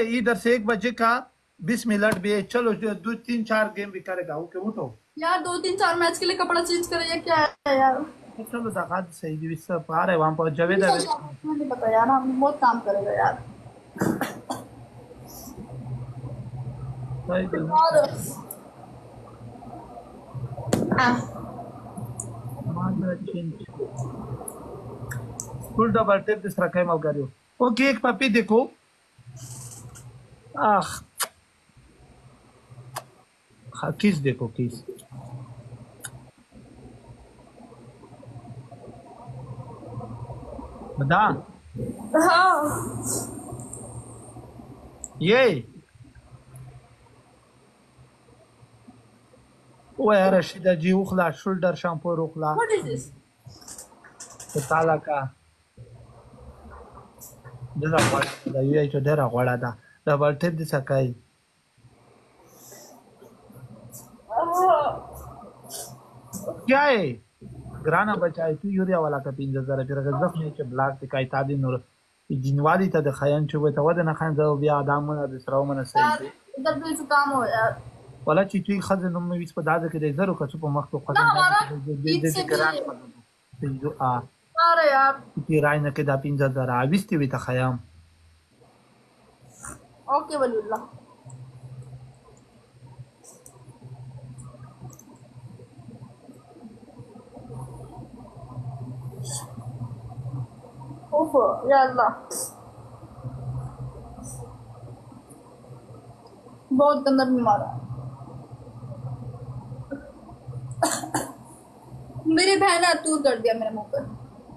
इधर से 1 बजे का 20 मिनट भी है। चलो जो 2-3-4 गेम भी करेगा। ओके उठो यार 2-3-4 मैच के लिए कपड़ा चेंज करे या क्या है यार? तो चलो दाकात सही जी सब आ रहे वहां पर जवेद मुझे अवेद नहीं पता यार, हम बहुत काम करेगा यार। सही बिल्कुल और माजरा change full double tape this रखा है मलगारियो। ओके एक पपी देखो आह किस देखो किस बता हाँ ये वो यार रशीदा जी उखला शोल्डर शैम्पू उखला व्हाट इज दिस? ताला का जरा غوړه ده یو چې ډېره غوړه ده डबल टेप دي सकाई क्या है ग्राना बचाए तू यूरिया वाला का 5000 फिर अगर जख्म چې بلاک ته کای تادي نور جنوالي ته د خیان چې وته ود نه خان زو بیا ادمونه د سراو من سي यार इधर भी जुकाम हो यार। ولا چې توی خزه نوم مې وس په داده کې د زرو کڅ په مخ ته ना قدم हमारा ईद د से ګران भी پنځو आ रहा है यार। چې راي نه کې دا 5000 اويستي وي ته خیام ओके वलील्लाह। ओह या अल्लाह, बहुत गंदा बीमार है। मेरी बहन ने अतूर कर दिया मेरे मुंह पर,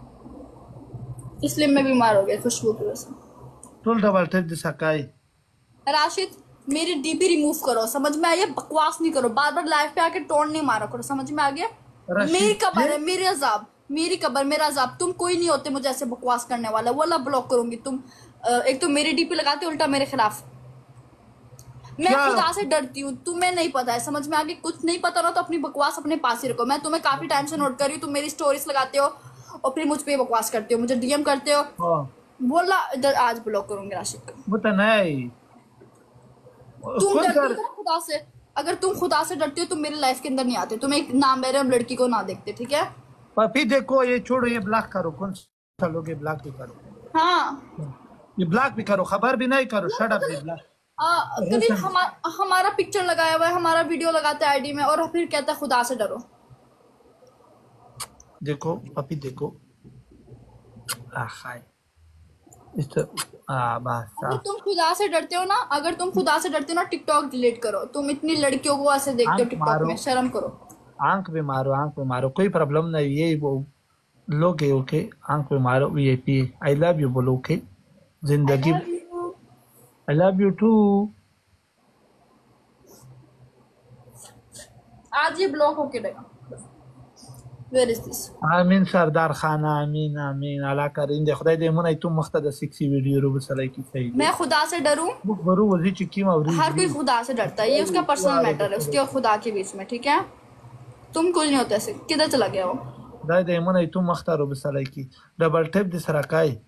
इसलिए मैं बीमार हो गया खुशबू की वजह से। ټول डबल टेप دي सकाई राशिद मेरी डीपी रिमूव करो, समझ में आ गया? बकवास नहीं करो, बार बार लाइव पे आके टोन नहीं मारा करो, समझ में आ गया? मेरी कबर है, मेरे अजाब, मेरी कबर मेरा अजाब। तुम कोई नहीं होते मुझे ऐसे बकवास करने वाला, वो अल्लाह ब्लॉक करूंगी। तुम एक तो मेरी डीपी लगाते हो उल्टा मेरे खिलाफ। मैं खुदा से डरती हूँ, तुम्हें नहीं पता है, समझ में आ गया? कुछ नहीं पता ना तो अपनी बकवास अपने पास ही रखो। मैं तुम्हें काफी टाइम से नोट कर रही हूँ, तुम मेरी स्टोरीज लगाते हो और फिर मुझ पे बकवास करते हो, मुझे डीएम करते हो। बोला इधर आज ब्लॉक करूंगी राशिद को। वो तो नहीं तुम डरते हो ना खुदा से, अगर तुम खुदा से डरते हो तुम मेरी लाइफ के अंदर नहीं आते, तुम एक नाम बेरहम लड़की को ना देखते, ठीक है? पपी देखो ये छोड़ो, ये ब्लॉक करो। कौन सा लोग ये ब्लॉक भी करो? हाँ ये ब्लॉक भी करो, खबर भी नहीं करो। शट अप ये ब्लॉक। कभी हमारा पिक्चर लगाया हुआ है, हमारा वीडियो लगाते हैं आईडी में और फिर कहता है खुदा से डरो। देखो पपी देखो अगर तुम खुदा से डरते हो ना, अगर तुम खुदा से डरते हो ना टिकटॉक डिलीट करो। तुम इतनी लड़कियों को ऐसे देखते हो टिकटॉक में, शर्म करो। आंख पे मारो, आंख पे मारो, कोई प्रॉब्लम नहीं। ये वो लोग है ओके, आंख पे मारो। वीआईपी आई लव यू बोलो ओके। जिंदगी आई लव यू टू। आज ये ब्लॉक होके रहेगा। Where is this? आमीन सरदार खान, आमीन आमीन। अल्लाह करिंदे खुदाई दे मुना तुम मख्तद सेक्सी वीडियो रो बसलाई की सही। मैं खुदा से डरूं? वो बरू वजी चिक्की मावरी। हर कोई खुदा से डरता है, ये उसका पर्सनल मैटर है, उसके और खुदा के बीच में, ठीक है? तुम कुछ नहीं होते ऐसे। किधर चला गया वो? खुदाई दे मुना तुम मख्तद रो बसलाई की डबल टेप दे सरकाई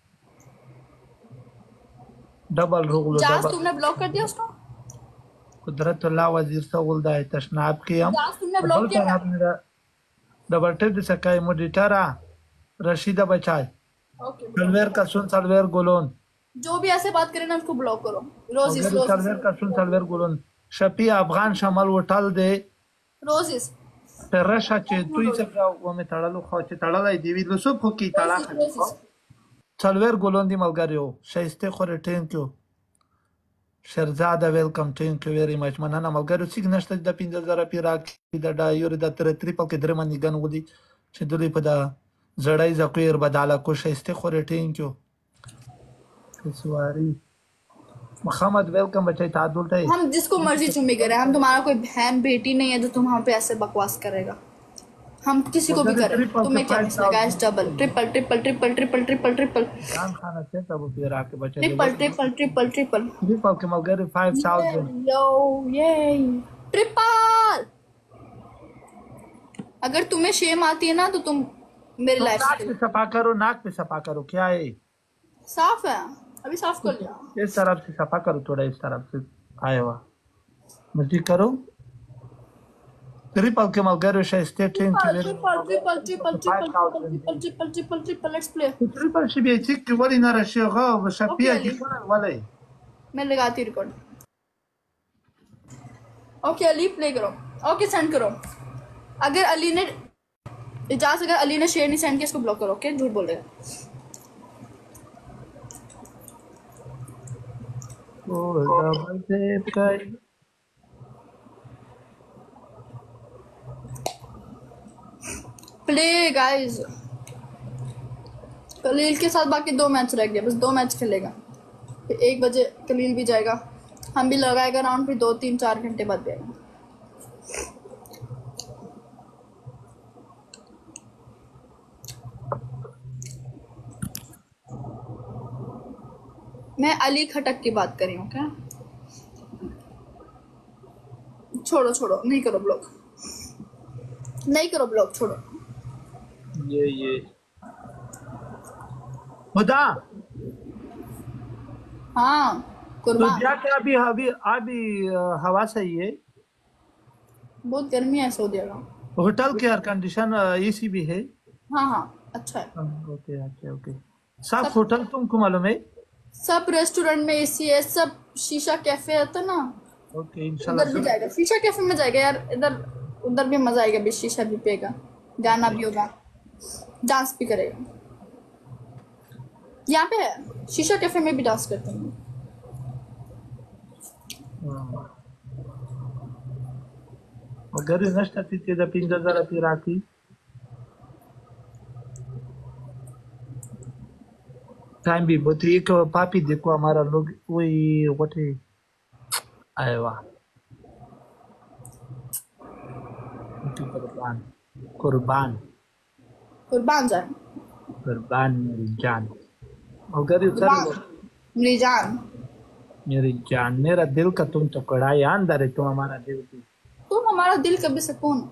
डबल रोगलो जास तुमने ब्लॉक कर दिया उसको? कुदरत अल्लाह वजीर सगुल दाए तशनाब की हम जास तुमने ब्लॉक किया? डबल टेप दे सकाई मोडिटरा रशीदा बचाए सलवेर का सुन सलवेर गोलोन। जो भी ऐसे बात करे ना उसको ब्लॉक करो। रोजिस सलवेर का सुन सलवेर गोलोन। शफी अफगान शमल उठल दे रोजिस रशा चे तू ही सब वो में तड़लो खो चे तड़ला दीवी लुसुब को की तड़ा सलवेर गोलोन दी मलगारियो शाइस्ते खोरे थैंक यू शहजादा welcome thank you very much मनना मलगारियो सिग नष्ट द 5000 पिरा की द यूर द ट्रिपल के द्रमनी गन वदी چې دوی په دا زړای زکویر بداله کو شایسته خوره ټینک یو سواری محمد वेलकम बच्चे तादुल थे। हम जिसको मर्जी चुम्मी करें, हम तुम्हारा कोई बहन बेटी नहीं है जो तुम हम पे ऐसे बकवास करेगा। हम किसी को भी करें, तुम्हें क्या मसला? Guys double triple triple triple triple triple triple जान खाना से तब फिर आके बच्चे triple triple triple triple triple के मगर 5000 यो ये ट्रिपल। अगर तुम्हें शेम आती है ना तो तुम मेरी लाइफ पे सफा करो, नाक पे सफा करो। क्या है साफ है? अभी साफ कर लिया। इस तरफ से सफा करो, थोड़ा इस तरफ से आया हुआ नजदीक करो। ट्रिपल के मलगारो शायस्ते ट्रेन की very triple let's play. Triple شي بيتك ولي نرى الشيغا okay وشابيا Ali, جيبونا ولا मैं लगाती रिकॉर्ड। ओके अली प्ले करो, ओके सेंड करो। अगर अली ने इजाज़त, अगर अली ने शेयर नहीं सेंड किया इसको ब्लॉक करो। ओके, झूठ बोल रहे हैं। ओ डबल टेप का प्ले गाइस, कलील के साथ बाकी 2 मैच रह गए, बस 2 मैच खेलेगा। फिर 1 बजे कलील भी जाएगा, हम भी लगाएगा राउंड, फिर 2-3-4 घंटे बाद भी आएगा। मैं अली खटक की बात कर रही हूँ। क्या छोड़ो छोड़ो, नहीं करो ब्लॉक, नहीं करो ब्लॉक, छोड़ो। ये खुदा हाँ तो कुर्बान, जाके अभी अभी अभी हवा सही है। बहुत गर्मी है सऊदी अरब। होटल के एयर कंडीशन एसी भी है। हाँ हाँ अच्छा है। Okay okay okay. सब सब होटल तुमको मालूम है? सब रेस्टोरेंट में एसी है, सब शीशा कैफे है तो ना, ओके इंशाल्लाह उधर भी जाएगा, शीशा कैफे में जाएगा यार। इधर उधर भी मजा आएगा, भी शीशा भी पिएगा, गाना भी होगा, डांस भी करेगा। यहाँ पे है शीशा कैफे में भी डांस करते हैं। घरी नसतात तिथे पिंजर जरा ती राहती टाइम भी बहुत एक पापी देखो हमारा लोग वही वटे आए वाह कुर्बान कुर्बान कुर्बान जाए, कुर्बान मेरी जान और घरी कुर्बान उतर मेरी जान। मेरी जान मेरा दिल का तुम टुकड़ा है अंदर है तुम हमारा दिल की तुम हमारा दिल कभी सुकून,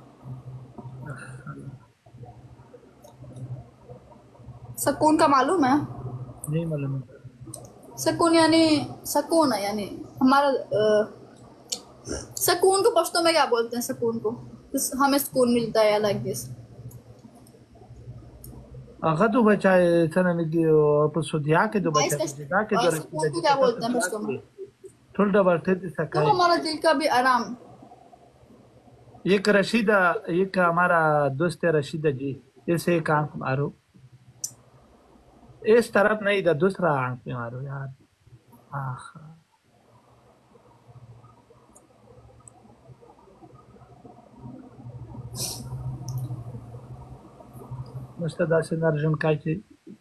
सुकून का मालूम है? नहीं मालूम सुकून यानी सुकून है, यानी हमारा सुकून को पश्तो में क्या बोलते हैं? सुकून को हमें सुकून मिलता है लाइक दिस। अगर बचाए सना में पर सुधिया के तो बचाए सुधिया के तो सुकून को क्या बोलते हैं पश्तो में? थोड़ा डबल थे तुम सकाए हमारा दिल का भी आराम। एक रशीदा एक हमारा दोस्त है रशीदा जी ऐसे एक आंख मारो इस तरफ नहीं इधर दूसरा आंख में मारो यार आह मुस्तदा से नर्जन काचे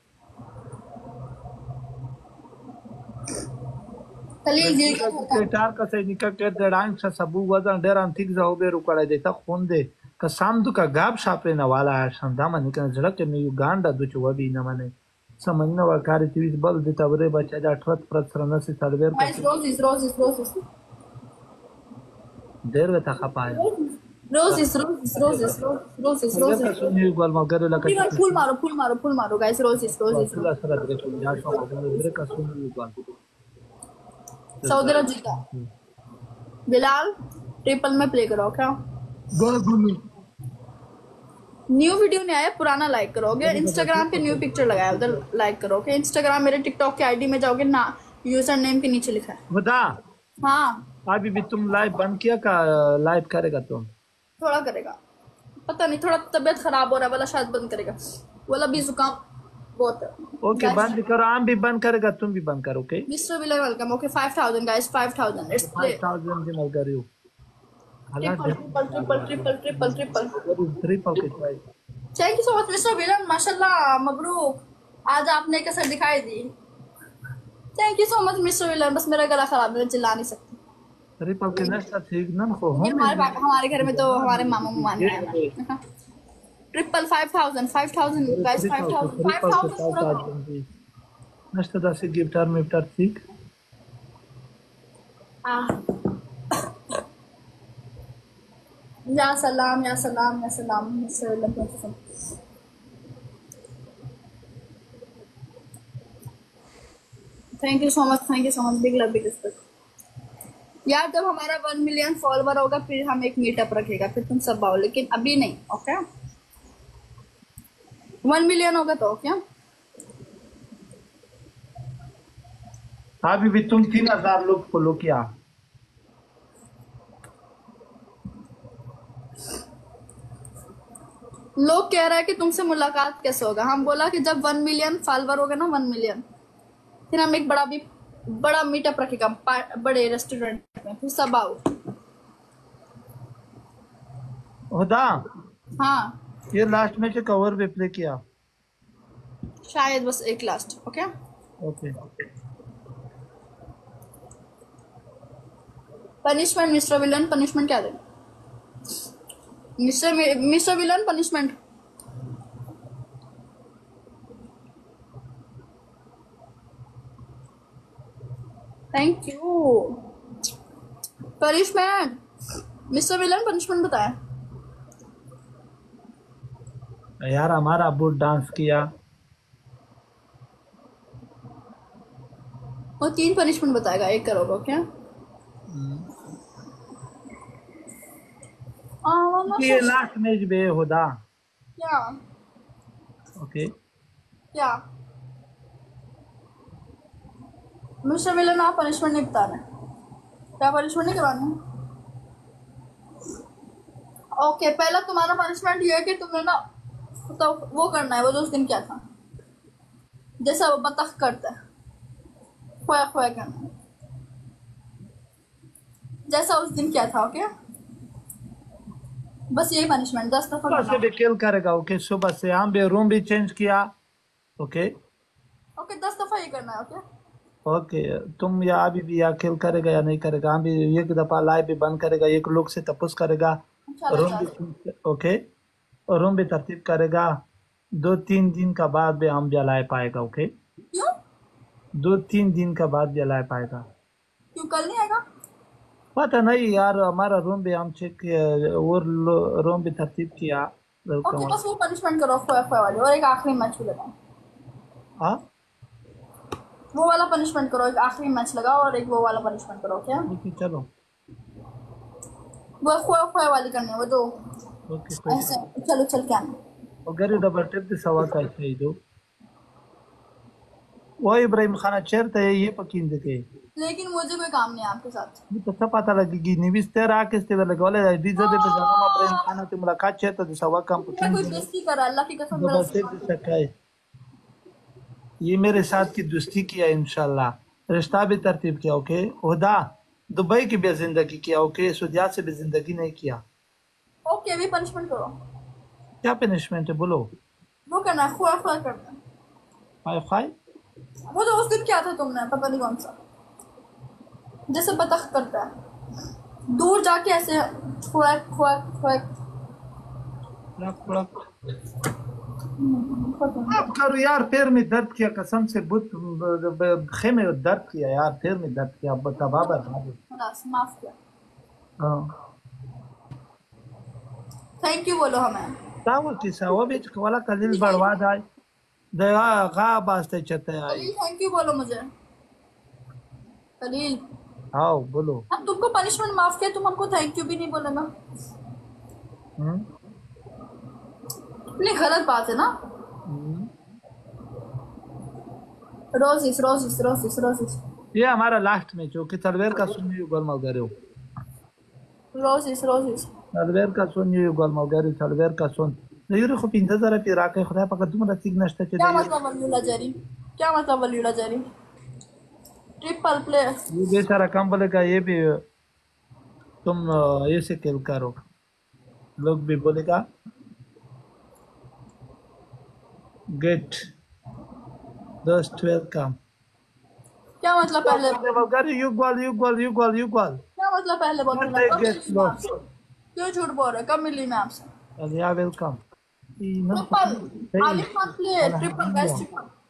खलील दिल का ते टार का से निका के दडांग सा सबू वजन डेरान ठीक जाओ बे रुकड़ा देता खून दे का सामदु का गाब शापे न वाला संदा मन के झड़क में युगांडा दुच वबी न मने समझना वाकारी तीस बल देता बरे बच्चा जा 18 प्रसरन से सलवेर का रोज़ देर वे था पाया का सुनी गोल मगर लका फुल मारो गाइस, रोज़ पूरा सरा दे तो या शो बरे का सुनी गोल सऊदी अरब जीता। बिलाल ट्रिपल में प्ले करो क्या? गोल गुलू न्यू वीडियो नहीं आया, पुराना लाइक करोगे। इंस्टाग्राम पे न्यू पिक्चर लगाया, उधर लाइक करोगे। इंस्टाग्राम मेरे टिकटॉक के आईडी में जाओगे ना, यूजर नेम के नीचे लिखा है। बता हाँ अभी भी तुम लाइव बंद किया का लाइव करेगा तुम? थोड़ा करेगा, पता नहीं, थोड़ा तबीयत खराब हो रहा है वाला, शायद बंद करेगा वाला, भी जुकाम बहुत है। ओके बंद करो, आम भी बंद करेगा तुम भी बंद करो। Okay mister Wheeler welcome. Okay 5000 guys, 5000 let's play. 5000 भी मल कर you triple triple triple triple triple triple के try. Thank you so much mister villain, माशाल्लाह मबरूक, आज आपने कसर दिखाई दी। Thank you so much mister villain. बस मेरा गला खराब है, मैं चिल्ला नहीं सकती। ट्रिपल के नेक्स्ट सिग्नल को हमारे घर में तो हमारे मामा मुमान है। ट्रिपल 5000 गाइस, 5000 नेक्स्ट द से गिफ्टर मिफ्टर ठीक या सलाम या सलाम या सलाम mister villain. Thank you so much, big love big respect. यार जब हमारा 1 मिलियन फॉलोवर होगा फिर हम एक मीटअप रखेगा, फिर तुम सब आओ, लेकिन अभी नहीं। ओके 1 मिलियन होगा तो ओके। अभी भी तुम 3000 लोग फॉलो किया। लोग कह रहा है कि तुमसे मुलाकात कैसे होगा, हम बोला कि जब 1 मिलियन फॉलोवर होगा ना, 1 मिलियन, फिर हम एक बड़ा मीटअप रखेगा बड़े रेस्टोरेंट में, फिर सब आओ। हुदा हाँ ये लास्ट में से कवर भी प्ले किया। शायद बस एक last. Okay okay punishment mister villain, punishment क्या दे? Mister villain punishment. Thank you. Punishment mister villain, punishment बताए। यार हमारा अब्बू डांस किया। वो 3 पनिशमेंट बताएगा, एक करोगे क्या? ये लास्ट मैच बे हुदा। क्या ओके क्या मिस्टर विलन, आप पनिशमेंट नहीं बता रहे, क्या पनिशमेंट नहीं करवानी? ओके पहला तुम्हारा पनिशमेंट ये है कि तुम्हें ना तो वो करना है, वो जो उस दिन क्या था, जैसा वो बतख करता है, खोया खोया करना है, जैसा उस दिन क्या था। ओके बस यही पनिशमेंट 10 दफा सुबह से करना। भी किल करेगा। ओके सुबह से हम भी रूम भी चेंज किया। ओके ओके 10 दफा ये करना है। ओके ओके तुम या अभी भी या किल करेगा या नहीं करेगा, हम भी एक दफा लाइव भी बंद करेगा, एक लोग से तपस करेगा, रूम भी ओके रूम भी तरतीब करेगा। 2-3 दिन का बाद भी हम जलाए पाएगा। ओके क्यों 2-3 दिन का बाद जलाए पाएगा। क्यों कल नहीं आएगा? पता नहीं यार, हमारा रूम भी हम चेक किया और रूम भी तरतीब किया। ओके बस वो पनिशमेंट करो खोया खोया वाली, और एक आखिरी मैच भी लगाओ। हाँ वो वाला पनिशमेंट करो, एक आखिरी मैच लगाओ और एक वो वाला पनिशमेंट करो। क्या ओके चलो वो खोया खोया वाली करनी है, वो जो ओके ऐसे चलो चल के आना। وقالوا دبر تبدي سواك الفيدو वो इब्राहिम खाना चेरता है ये पकीन देखे लेकिन मुझे कोई काम नहीं है आपके साथ। ये तो सब पता लगेगी निविस्ते राकेस्ते वाले गोले डीजे दे पे जाना इब्राहिम खाना ते मुलाकात चेरता दे सवाक काम मैं पकीन कोई दोस्ती करा, अल्लाह की कसम मेरा दबा तबदि सकाए ये मेरे साथ की दोस्ती किया इंशाल्लाह, रिश्ता भी तरतीब किया। ओके हुदा दुबई की भी जिंदगी किया। ओके सुदिया से भी जिंदगी नहीं किया। ओके अभी पनिशमेंट करो, क्या पनिशमेंट है बोलो? वो करना है खोया खोया करना है। हाई फाई वो जो उस दिन क्या था तुमने, पता नहीं कौन सा, जैसे बतख करता है, दूर जाके ऐसे खोया खोया खोया। लक आप करो यार, पैर में दर्द किया कसम से, बुत खेमे दर्द किया यार, पैर में दर्द किया तबाबर। खलास माफ किया। हाँ थैंक यू बोलो हमें। तावा किसा वो भी वाला कलिल बड़वा दाई दया गा बास्ते चते आई। कलील थैंक यू बोलो मुझे। कलील आओ बोलो। हम तुमको पनिशमेंट माफ किया, तुम हमको थैंक यू भी नहीं बोलेगा, इतनी गलत बात है ना। रोजिस रोजिस रोजिस रोजिस ये हमारा लास्ट मैच हो कि तलवेर का सुनियो गोल मलगरे हो, रोजिस रोजिस तलवेर का सुनियो गोल मलगरे, तलवेर का सुन नहीं खो पिंदा जरा पे राके खुदा पका तुम रसिक नष्ट चे क्या मतलब वलीउल्लाह जरी, क्या मतलब वलीउल्लाह जरी? ट्रिपल प्ले ये बेचारा कम बोलेगा, ये भी तुम ऐसे खेल करो, लोग भी बोलेगा गेट दोस्त वेलकम। क्या मतलब पहले, युगल क्या मतलब पहले बोल रहे हो? गेट लॉस्ट क्यों झूठ बोल रहे हो? कब मिली मैं आपसे? या welcome triple Alif Khan play triple best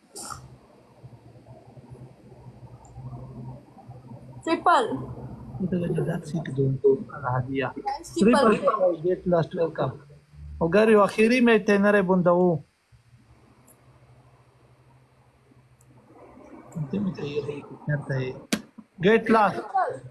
triple triple get lost welcome وقاري واخيري ما يتنري بندو انت متهيألي كانت هي جيت لاست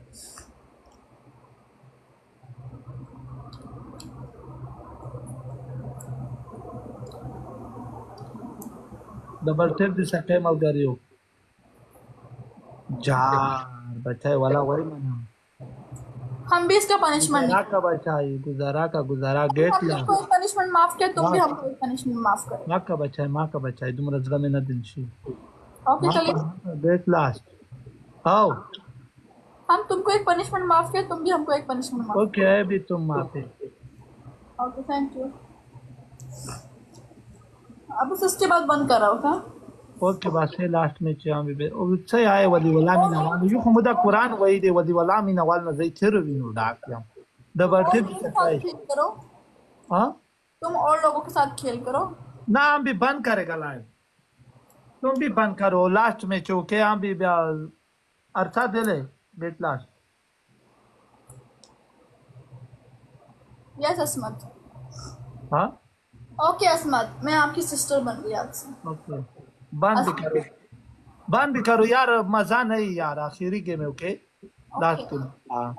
double tape दे सके मलगारियो जार बचाए वाला वही मना हम भी इसका पनिशमेंट गुजारा नहीं, का बचाई गुजारा गेट हमने ला कोई पनिशमेंट माफ किया, तुम भी हमको एक पनिशमेंट माफ करो। माँ का बचाए तुम रजगा में न दिनशी ओके चलिए, गेट लास्ट आओ हम तुमको एक पनिशमेंट माफ किया, तुम भी हमको एक पनिशमेंट माफ ओके है भी तुम माफी करो। Okay thank you. अब उस इसके बाद बंद कर रहा हो क्या? ओके बस ये लास्ट में चाम भी ओ सही आए वली वला मिन वाल यो खमुदा कुरान वही दे वली वला मिन वाल न जई थिर विनो डाक या डबल और टेप लोगों के सकाई साथ खेल करो, हां तुम और लोगों के साथ खेल करो। ना हम भी बंद करेगा लाइव तुम भी बंद करो लास्ट में चौके हम भी अर्था दे ले गेट लास्ट यस असमत। हां ओके असमत, मैं आपकी सिस्टर बन गई आज से। ओके बंद भी करो यार मजा नहीं यार आखिरी गेम है ओके लास्ट गेम हां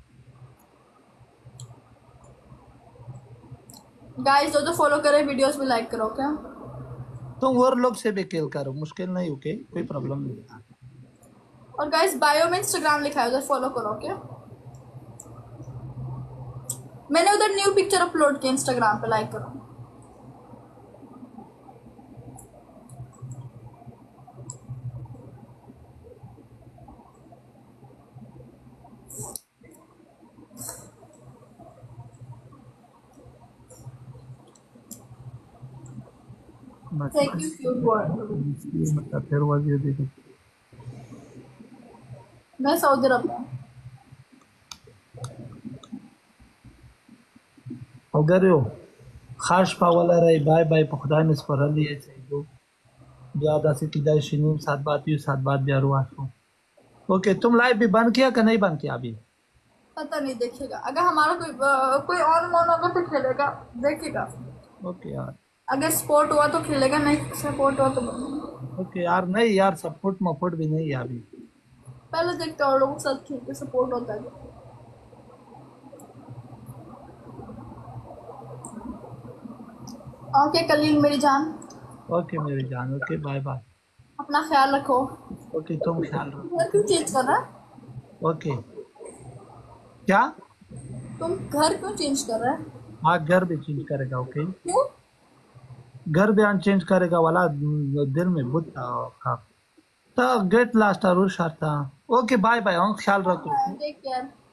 गाइस जो फॉलो करे वीडियोस भी लाइक करो क्या? तुम और लोग से भी खेल करो मुश्किल नहीं ओके कोई प्रॉब्लम नहीं और गाइस बायो में इंस्टाग्राम लिखा है, उधर फॉलो करो क्या? मैंने उधर न्यू पिक्चर अपलोड की, इंस्टाग्राम पे लाइक करो। Thank you cute boy. मतलब फिर वो ये देखो मैं सऊदी अरब में। अगर यो खास पावला रही बाय बाय पखदा में स्परली है सही दो ज्यादा से किधर शिनीम सात बात भी आरो आसो ओके तुम लाइव भी बंद किया कि नहीं बंद किया अभी पता नहीं, देखेगा अगर हमारा कोई ऑन मोन होगा तो खेलेगा, देखेगा। ओके यार अगर सपोर्ट हुआ तो खेलेगा, नहीं सपोर्ट हुआ तो बंद। ओके यार नहीं यार सपोर्ट मपोर्ट भी नहीं है अभी पहले देखते हैं और लोगों के साथ खेल के सपोर्ट होता है। ओके कलील मेरी जान, ओके मेरी जान ओके बाय बाय अपना ख्याल रखो। ओके तुम ख्याल रखो घर क्यों चेंज कर रहा है? ओके क्या तुम घर क्यों चेंज कर रहा है? हाँ घर भी चेंज करेगा ओके क्यों? घर भी चेंज करेगा वाला दिल में बुत था तो गेट लास्ट और शाता ओके बाय बाय ख्याल रखो टेक केयर।